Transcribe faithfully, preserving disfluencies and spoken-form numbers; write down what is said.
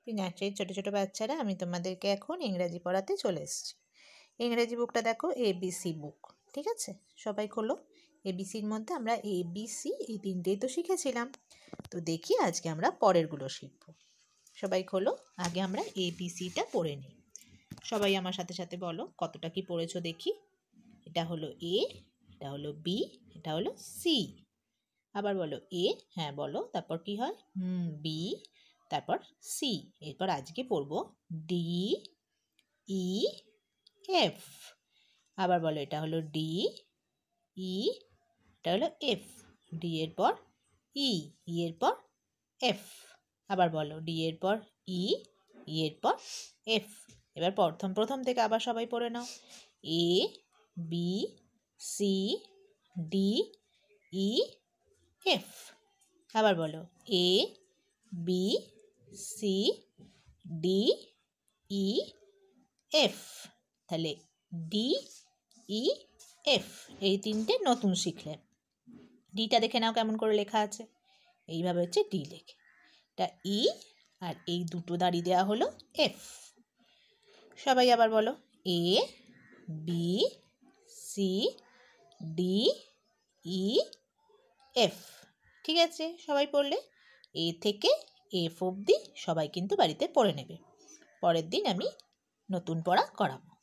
নার্সারির ছোটো ছোটো বাচ্চারা, আমি তোমাদেরকে এখন ইংরাজি পড়াতে চলে এসেছি। ইংরাজি বুকটা দেখো, এবিসি বুক। ঠিক আছে, সবাই খোলো। এবিসির মধ্যে আমরা এবিসি এই তিনটেই তো শিখেছিলাম। তো দেখি আজকে আমরা পরেরগুলো শিখব। সবাই খোলো, আগে আমরা এবিসিটা পড়ে নিই। সবাই আমার সাথে সাথে বলো কতটা কি পড়েছো দেখি। এটা হলো এ, এটা হলো বি, এটা হলো সি। আবার বলো এ, হ্যাঁ বলো, তারপর কি হয়? হুম, বি, তারপর সি। এরপর আজকে পড়ব ডি, ই, এফ। আবার বলো এটা হলো ডি, ই, এটা হলো এফ। ডি এর পর ই, ই এর পর এফ। আবার বলো ডি এর পর ই, ই এর পর এফ। এবার প্রথম প্রথম থেকে আবার সবাই পড়ে নাও। A, B, C, D, E, F. আবার বলো A, B, C, D, E, F. তাহলে ডি, ই, এফ এই তিনটে নতুন শিখলে। ডিটা দেখে নাও কেমন করে লেখা আছে। এইভাবে হচ্ছে ডি লেখে, এটা ই, আর এই দুটো দাঁড়িয়ে দেওয়া হলো এফ। সবাই আবার বলো A, B, C, D, E, F. ঠিক আছে, সবাই পড়লে? এ থেকে এফ অবধি সবাই কিন্তু বাড়িতে পড়ে নেবে। পরের দিন আমি নতুন পড়া করাবো।